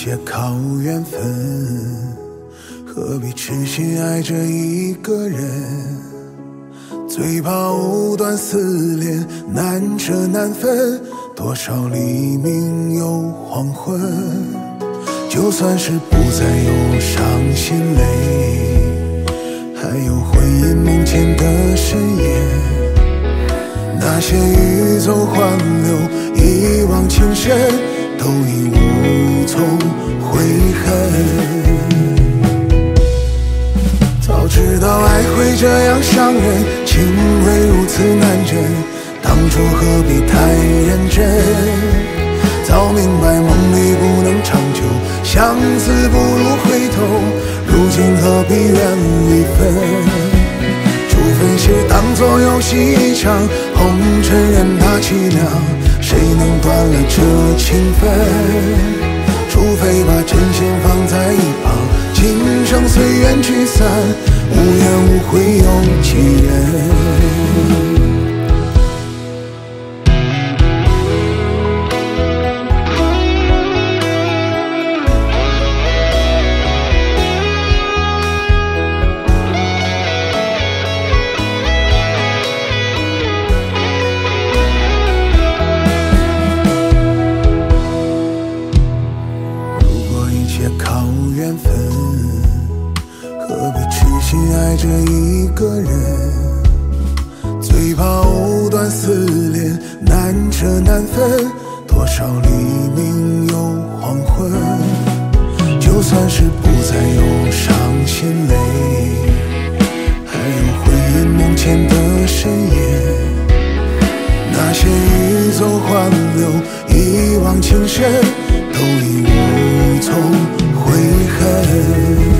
切靠缘分，何必痴心爱着一个人？最怕藕断丝连，难舍难分，多少黎明又黄昏。就算是不再有伤心泪，还有回忆梦见的深夜，那些欲走还留，一往情深，都已无从悔恨。早知道爱会这样伤人，情会如此难枕，当初何必太认真？早明白梦里不能长久，相思不如回头，如今何必怨离分？除非是当作游戏一场，红尘任它凄凉，谁能断了这情分？除非把真心放在一旁，今生随缘聚散，无怨无悔有几人？靠缘分，何必痴心爱着一个人？最怕藕断丝连，难舍难分，多少黎明又黄昏。就算是不再有伤心泪，还有回忆梦见的深夜，那些欲走还留，一往情深，都已无从悔恨。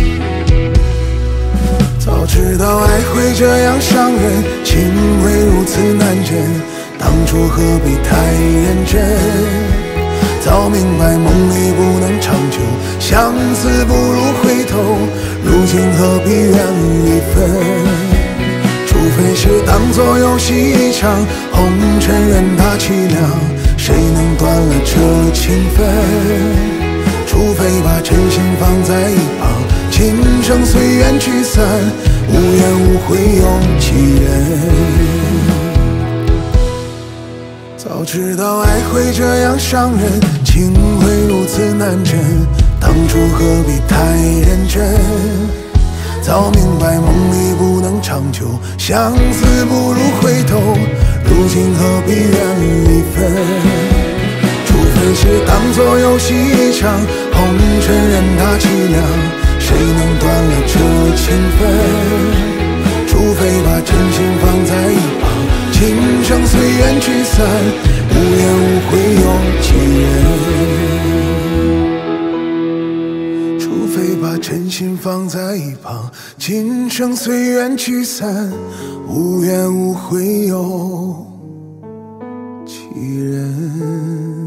早知道爱会这样伤人，情会如此难枕，当初何必太认真？早明白梦里不能长久，相思不如回头，如今何必怨离分？除非是当作游戏一场，红尘任它凄凉，谁能断了这情分？除非把真心放在一旁，今生随缘聚散，无怨无悔有几人？早知道爱会这样伤人，情会如此难枕，当初何必太认真？早明白梦里不能长久，相思不如回头，如今何必怨离分？除非是当作游戏一场，红尘任它凄凉，谁能断了这情分？除非把真心放在一旁，今生随缘聚散，无怨无悔有几人？除非把真心放在一旁，今生随缘聚散，无怨无悔有几人？